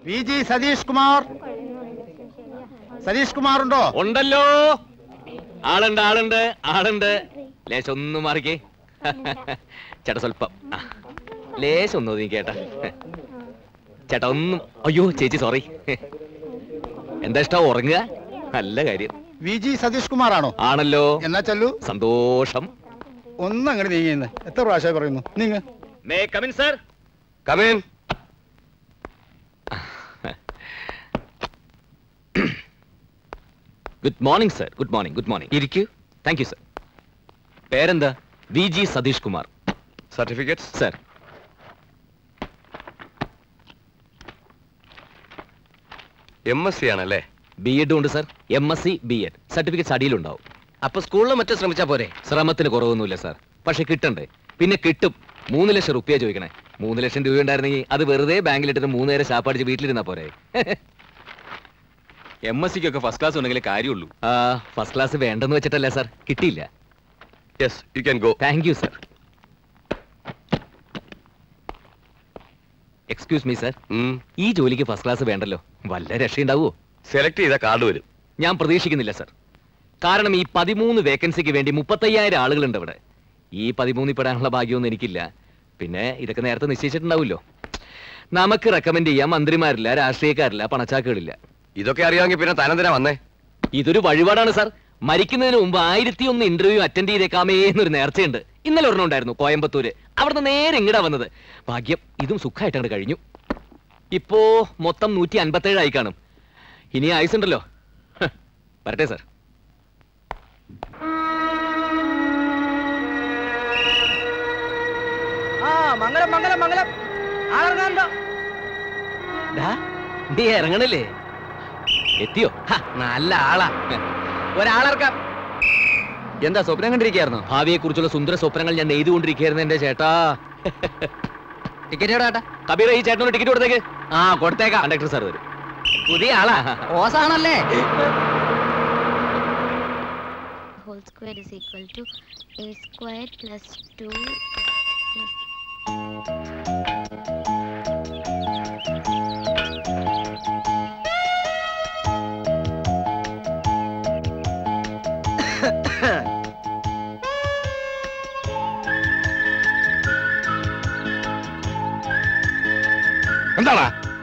VG Satheesh Kumar. Satheesh Kumar ഉണ്ടോ? ഉണ്ടല്ലോ. ആളുണ്ട് ആളുണ്ട് ആളുണ്ട്. ലേശം ഒന്ന് മാറിക്കേ ചേട്ടാ, സ്വല്പം ലേശം ഒന്ന് ഒതുങ്ങി കേട്ടാ ചേട്ടാ. ഒന്നും അയ്യോ ചേച്ചി സോറി. എന്താ ഇഷ്ടം ഉറങ്ങുക? നല്ല കാര്യം. VG സതീഷ് കുമാർ ആണോ? ആണല്ലോ. എന്നാ ചല്ലു. സന്തോഷം. ഒന്ന് അങ്ങനെ നീങ്ങിന്ന്. എത്ര പ്രാവശ്യം പറയുന്നു നീങ്ങ. May come in sir. Come in. Good morning sir. Good morning. Good morning. ഇരിക്കൂ. Thank you sir. പേരെന്താ? VG Satheesh Kumar. Certificate sir. MSc ആണല്ലേ? B.Ed ഉണ്ട് സർ. MSc B.Ed certificates അടിയിലുണ്ടാവും. അപ്പൊ സ്കൂളിൽ മറ്റോ ശ്രമിച്ചാ പോരെ? ശ്രമത്തിന് കുറവൊന്നുമില്ല സാർ. പക്ഷെ കിട്ടണ്ടേ? പിന്നെ കിട്ടും. 3 ലക്ഷം റുപ്യ ചോദിക്കണേ. 3 ലക്ഷം രൂപ ഉണ്ടായിരുന്നെങ്കിൽ അത് വെറുതെ ബാങ്കിലിട്ടിട്ട് 3 നേരം ശാപ്പടിച്ച് വീട്ടിലിരുന്നാ പോരെ. MScക്കൊക്കെ ഫസ്റ്റ് ക്ലാസ് ഉണ്ടെങ്കിലേ കാര്യമുള്ളൂ. ഫസ്റ്റ് ക്ലാസ് വേണ്ടെന്ന് വെച്ചിട്ടല്ല സാർ, കിട്ടിയില്ല. Yes, you can go. Thank you sir. Excuse me sir, ഈ ജോലിക്ക് ഫസ്റ്റ് ക്ലാസ് വേണ്ടല്ലോ. വല്ല രക്ഷയുണ്ടാവോ? സെലക്ട് ചെയ്ത കാർഡ് വരും. ഞാൻ പ്രതീക്ഷിക്കുന്നില്ല സർ. കാരണം ഈ 13 വേക്കൻസിക്ക് വേണ്ടി 35,000 ആളുകളുണ്ട് ഇവിടെ. ഈ 13 പെടാനുള്ള ഭാഗ്യമൊന്നും എനിക്കില്ല. പിന്നെ ഇതൊക്കെ നേരത്തെ നിശ്ചയിച്ചിട്ടുണ്ടാവുമല്ലോ. നമുക്ക് റെക്കമെൻഡ് ചെയ്യാൻ മന്ത്രിമാരില്ല, രാഷ്ട്രീയക്കാരില്ല, പണച്ചാക്കുകളില്ല. ഇതൊക്കെ അറിയാമെങ്കിൽ പിന്നെ താനെന്തിനാ വന്നേ? ഇതൊരു വഴിപാടാണ് സാർ. മരിക്കുന്നതിന് മുമ്പ് 1001 ഇന്റർവ്യൂ അറ്റൻഡ് ചെയ്തേക്കാമേ എന്നൊരു നേർച്ചയുണ്ട്. ഇന്നലെ ഒരെണ്ണം ഉണ്ടായിരുന്നു കോയമ്പത്തൂര്. അവിടുന്ന് നേരെ ഇങ്ങടാ വന്നത്. ഭാഗ്യം ഇതും സുഖമായിട്ടാണ് കഴിഞ്ഞു. ഇപ്പോ മൊത്തം 157 ആയി കാണും. ഇനി ആയുസുണ്ടല്ലോ. വരട്ടെ സാർ. മംഗളം മംഗളം മംഗളം. ആളിറങ്ങാനുണ്ടോ? നീ ഇറങ്ങണല്ലേ? എത്തിയോ? നല്ല ആളാ. ഒരാളിറക്കാം. എന്താ സ്വപ്നം കണ്ടിരിക്കുകയായിരുന്നു? ഭാവിയെ കുറിച്ചുള്ള സുന്ദര സ്വപ്നങ്ങൾ ഞാൻ നെയ്തുകൊണ്ടിരിക്കുകയായിരുന്നു എന്റെ ചേട്ടാ. ടിക്കറ്റ് ചേട്ടാ. കബീർ, ഈ ചേട്ടനോട് ടിക്കറ്റ് കൊടുത്തേക്ക്. കൊടുത്തേക്കാം. കണ്ടക്ടർ സാർ വരും. പുതിയ ആളാ. ഓസാണല്ലേ? whole square is equal to a square plus 2 plus എന്താടാ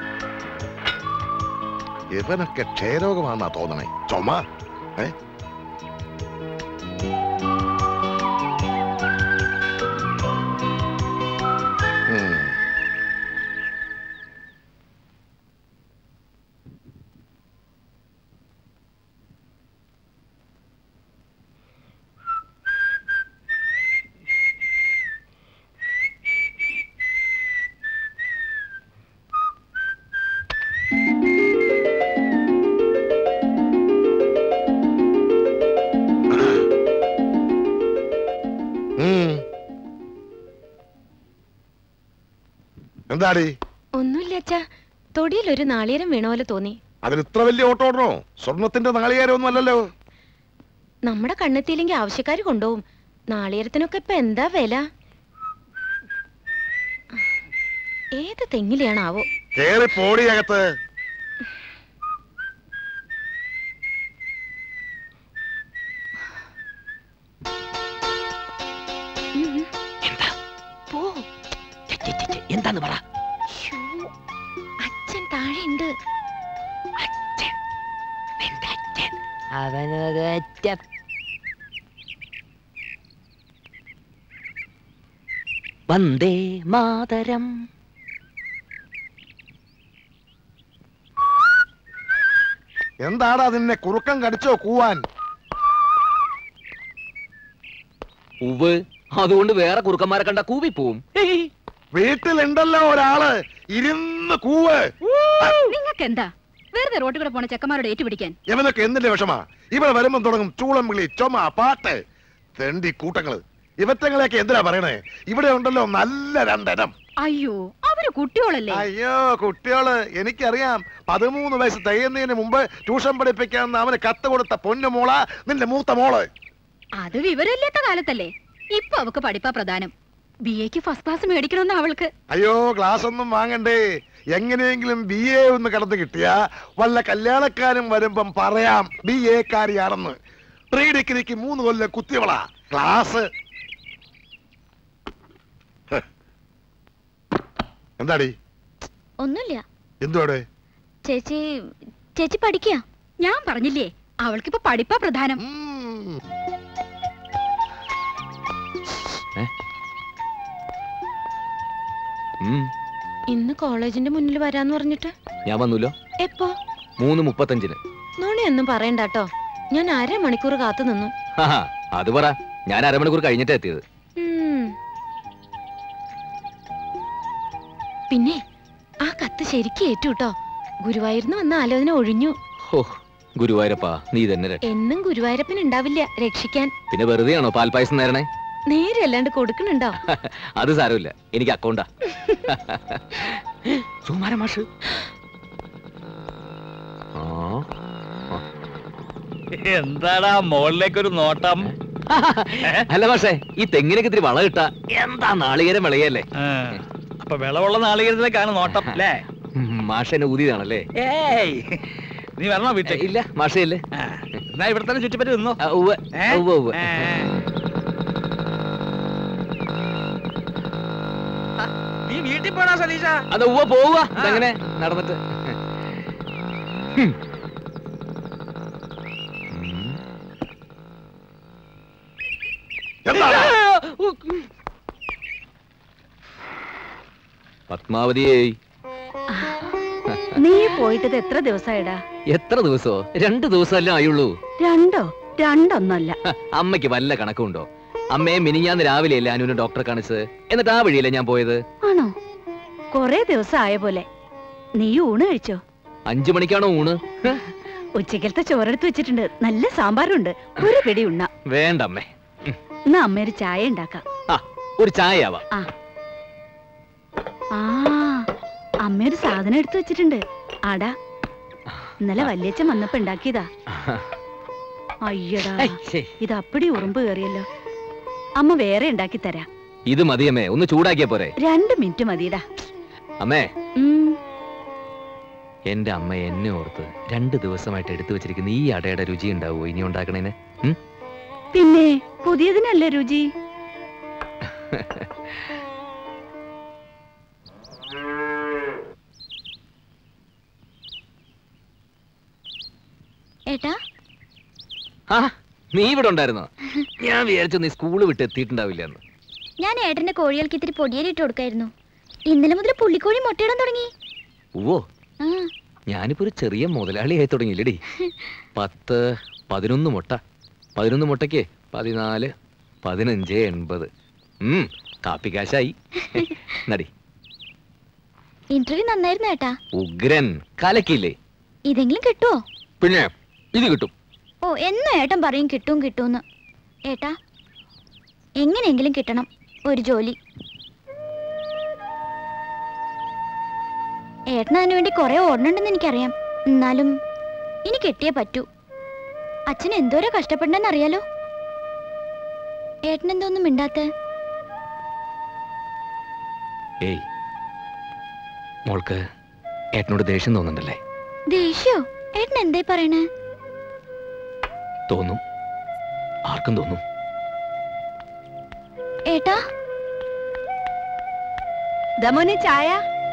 ഇവനൊക്കെ ക്ഷയരോഗമാണെന്നാ തോന്നണേ. ചുമ എന്താടി? ഒന്നുമില്ല അച്ഛാ, തൊടിയിലൊരു നാളികേരം വീണ പോലെ തോന്നി. അതിന് ഇത്ര വലിയ ഓട്ടോ ഓടണോ? സ്വർണത്തിന്റെ നാളികേരം ഒന്നും അല്ലല്ലോ. നമ്മുടെ കണ്ണെത്തിയില്ലെങ്കിൽ ആവശ്യക്കാർ കൊണ്ടുപോകും. നാളികേരത്തിനൊക്കെ ഇപ്പൊ എന്താ വില? ഏത് തെങ്ങിലെയാണാവോ? കേറി പോടി അകത്ത്. എന്താന്ന് പറ. അച്ഛൻ താഴെയുണ്ട്. അവനൊരൊറ്റ വന്ദേ മാതരം. എന്താടാ നിന്നെ കുറുക്കം കടിച്ചോ കൂവാൻ? ഉവ്, അതുകൊണ്ട് വേറെ കുറുക്കന്മാരെ കണ്ട കൂവി പോവും. വീട്ടിലുണ്ടല്ലോ ഒരാള് ഇരുന്ന് കൂവ്. നിങ്ങൾക്ക് എന്താ വെറുതെ റോട്ടിൽ കൂടെ പോണ ചെക്കന്മാരോട് ഏറ്റുപിടിക്കാൻ? ഇവനൊക്കെ എന്തിന്റെ വിഷമാ? ഇവിടെ വരുമ്പം തുടങ്ങും ചൂളം വിളി, ചുമ, പാട്ട്, തെണ്ടി കൂട്ടങ്ങള്. ഇവറ്റങ്ങളെയൊക്കെ എന്തിനാ പറയണേ? ഇവിടെ ഉണ്ടല്ലോ നല്ല രണ്ടെണ്ണം. അയ്യോ, അവര് കുട്ടിയോളല്ലേ? അയ്യോ കുട്ടികള് എനിക്കറിയാം. 13 വയസ്സ് തികയുന്നതിന് മുമ്പ് ട്യൂഷൻ പഠിപ്പിക്കാന്ന് അവന് കത്ത് കൊടുത്ത പൊന്നു മോള നിന്റെ മൂത്ത മോള്. അത് വിവരമില്ലാത്ത കാലത്തല്ലേ. ഇപ്പൊ അവക്ക് പഠിപ്പാ പ്രധാനം. BA ഫസ്റ്റ് ക്ലാസ് മേടിക്കണമെന്ന് അവൾക്ക്. അയ്യോ ക്ലാസ് ഒന്നും വാങ്ങണ്ടേ. എങ്ങനെയെങ്കിലും BA ഒന്ന് കടന്നു കിട്ടിയാ വല്ല കല്യാണക്കാരും വരുമ്പം പറയാം BA കാരിയാണെന്ന്. പ്രീ ഡിഗ്രിക്ക് 3 കൊല്ലം കുത്തിയവളാ. ക്ലാസ് എന്താടി? ഒന്നുമില്ല. എന്തുവാടെ? ചേച്ചി ചേച്ചി പഠിക്കുക. ഞാൻ പറഞ്ഞില്ലേ അവൾക്കിപ്പോ പഠിപ്പാ പ്രധാനം. ഇന്ന് കോളേജിന്റെ മുന്നിൽ വരാന്ന് പറഞ്ഞിട്ട് ഞാൻ വന്നൂല്ലോ. എപ്പോ? 3:35. നോണിയൊന്നും പറയണ്ടാട്ടോ. ഞാൻ 1/2 മണിക്കൂർ കാത്തു നിന്നു. അത് പറ, ഞാൻ 1/2 മണിക്കൂർ കഴിഞ്ഞിട്ടാ എത്തിയത്. പിന്നെ ആ കത്ത് ശരിക്കും ഏറ്റു കേട്ടോ. ഗുരുവായൂരിന്ന് വന്ന ആലോചന ഒഴിഞ്ഞു. ഗുരുവായൂരപ്പാ, നീ തന്നെ എന്നും ഗുരുവായൂരപ്പൻ ഉണ്ടാവില്ല രക്ഷിക്കാൻ. പിന്നെ വെറുതെയാണോ പാൽപ്പായസം നേരണേ? നേരെ അല്ലാണ്ട് കൊടുക്കണുണ്ടോ? അത് സാരമില്ല, എനിക്ക് അക്കൗണ്ടാ. സുമാര മാഷ് എന്താടാ മോളിലേക്കൊരു നോട്ടം? അല്ല പക്ഷേ ഈ തെങ്ങിനൊക്കെ ഇത്തിരി വള കിട്ടാ എന്താ നാളികേരം വിളയല്ലേ? അപ്പൊ വിളവുള്ള നാളികേരത്തിലേക്കാണ് നോട്ടം അല്ലേ? മാഷ എന്നെ ഊതിയതാണല്ലേ? ഏയ് നീ വരണോ വീട്ടിൽ? ഇല്ല മാഷയില്ലേ, എന്നാ ഇവിടെ തന്നെ ചുറ്റിപ്പറ്റി നിന്നോ. നീ വീട്ടിൽ പോണോ സലീഷ? അത് പോവുക എങ്ങനെ നടന്നിട്ട്. പത്മാവതിയേ, നീ പോയിട്ട് എത്ര ദിവസമായിടാ? എത്ര ദിവസോ? 2 ദിവസമല്ലേ ആയുള്ളൂ. 2 അമ്മയ്ക്ക് വല്ല കണക്കുണ്ടോ? അമ്മയെ മിനിഞ്ഞാന്ന് രാവിലെയല്ലേ അനുവിന് ഡോക്ടറെ കാണിച്ചത്. എന്നിട്ട് ആ വഴിയല്ലേ ഞാൻ പോയത്. ആണോ? കൊറേ ദിവസം ആയ പോലെ. നീ ഊണ് കഴിച്ചോ? 5 മണിക്കാണോ ഊണ്? ഉച്ചക്കലത്തെ ചോറെടുത്ത് വെച്ചിട്ടുണ്ട്. നല്ല സാമ്പാറുണ്ട്. ഒരു പിടി ഉണ്ണ. വേണ്ട അമ്മേ. എന്നാ അമ്മ ഒരു ചായ ഉണ്ടാക്കാം. ഒരു ചായ ആവാ. അമ്മ ഒരു സാധനം എടുത്തു വെച്ചിട്ടുണ്ട്. ആടാ, ഇന്നലെ വല്യച്ഛൻ വന്നപ്പോ ഉണ്ടാക്കിയതാ. അയ്യടാ, ഇത് അപ്പടി ഉറുമ്പ് കയറിയല്ലോ. അമ്മ വേറെ ഉണ്ടാക്കി തരാം. ഇത് മതിയമ്മേ, ഒന്ന് ചൂടാക്കിയ പോരെ? 2 മിനിറ്റ് മതിയടാ. അമ്മേ, എന്റെ അമ്മ എന്നെ ഓർത്ത് 2 ദിവസമായിട്ട് എടുത്തു വെച്ചിരിക്കുന്ന ഈ അടയുടെ രുചി ഉണ്ടാവുമോ ഇനി ഉണ്ടാക്കണേന്? പിന്നെ പുതിയതിനല്ലേ രുചി. ഏട്ടാ, നീ ഇവിടെ ഉണ്ടായിരുന്നോ? ഞാൻ വിചാരിച്ചു നീ സ്കൂള് വിട്ട് എത്തിയിട്ടുണ്ടാവില്ല. ഞാൻ ഏട്ടന്റെ കോഴികൾക്ക് ഇത്തിരി പൊടിയേരി ഇട്ട് കൊടുക്കായിരുന്നു. ഇന്നലെ മുതൽ പുള്ളിക്കോഴി മുട്ടയിടാൻ തുടങ്ങി. ഓ, ഞാനിപ്പോ ഒരു ചെറിയ മുതലാളിയായി തുടങ്ങിയില്ലടി. 10, 11 മുട്ട. 11 മുട്ടയ്ക്ക് 14, 15, 80. കാപ്പിക്കാശായി. നടി. ഇന്റർവ്യൂ നന്നായിരുന്നു ഏട്ടാ. ഉഗ്രൻ. കലക്കില്ലേ? ഇതെങ്കിലും കിട്ടുവോ? പിന്നെ ഇത് കിട്ടും. ഓ, എന്നും ഏട്ടൻ പറയും കിട്ടും കിട്ടൂന്ന്. ഏട്ടാ, എങ്ങനെയെങ്കിലും കിട്ടണം ഒരു ജോലി. ഏട്ടൻ അതിനു വേണ്ടി കുറെ ഓടണുണ്ടെന്ന് എനിക്കറിയാം. എന്നാലും ഇനി കെട്ടിയേ പറ്റൂ. അച്ഛൻ എന്തോരം കഷ്ടപ്പെടണെന്ന് അറിയാലോ. ഏട്ടൻ എന്തോന്നും മിണ്ടാത്തെ? ഏയ്, മോൾക്ക് ഏട്ടനോട് ദേഷ്യം തോന്നുന്നുണ്ടല്ലേ? ദേഷ്യോ? ഏട്ടൻ എന്തേ പറയണേ? തോന്നും, ആർക്കും തോന്നും. ഏട്ടാ, ദമോനെ ചായ.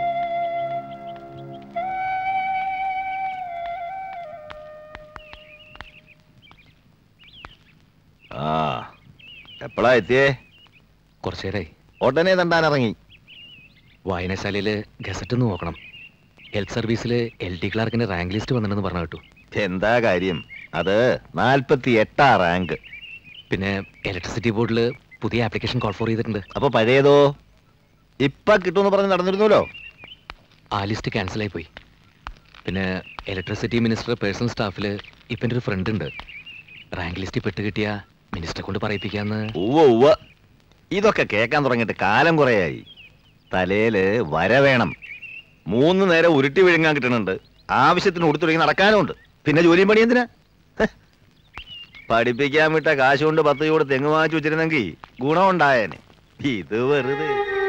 എപ്പോഴാ എത്തിയേ? കുറച്ചേരായി. ഉടനെ തണ്ടാനിറങ്ങി. വായനശാലയില് ഗസറ്റ് ഒന്ന് നോക്കണം. ഹെൽത്ത് സർവീസില് LD ക്ലാർക്കിന്റെ റാങ്ക് ലിസ്റ്റ് വന്നിട്ടുണ്ടെന്ന് പറഞ്ഞു കേട്ടു. എന്താ കാര്യം? അത് 48 റാങ്ക്. പിന്നെ ഇലക്ട്രിസിറ്റി ബോർഡില് പുതിയ ആപ്ലിക്കേഷൻ കോൾ ഫോർ ചെയ്തിട്ടുണ്ട്. അപ്പൊ പഴയതോ? ഇപ്പൊ കിട്ടുമെന്ന് പറഞ്ഞ് നടന്നിരുന്നല്ലോ. ആ ലിസ്റ്റ് ക്യാൻസൽ ആയി പോയി. പിന്നെ ഇലക്ട്രിസിറ്റി മിനിസ്റ്റർ പേഴ്സണൽ സ്റ്റാഫില് ഇപ്പൊ എൻ്റെ ഒരു ഫ്രണ്ട് ഉണ്ട്. റാങ്ക് ലിസ്റ്റ് പെട്ട് കിട്ടിയ മിനിസ്റ്ററെ കൊണ്ട് പറയിപ്പിക്കാന്ന്. ഉവ്വ, ഇതൊക്കെ കേൾക്കാൻ തുടങ്ങിയിട്ട് കാലം കുറയായി. തലയില് വര വേണം. 3 നേരം ഉരുട്ടി വിഴുങ്ങാൻ കിട്ടുന്നുണ്ട്. ആവശ്യത്തിന് ഉടുത്തുടങ്ങി നടക്കാനുമുണ്ട്. പിന്നെ ജോലിയും പണി എന്തിനാ? പഠിപ്പിക്കാൻ വിട്ട കാശ് കൊണ്ട് 10 ചൂട് തെങ്ങ് വാങ്ങിച്ചു വെച്ചിരുന്നെങ്കിൽ ഗുണം ഉണ്ടായേനെ. ഇത് വെറുതെ.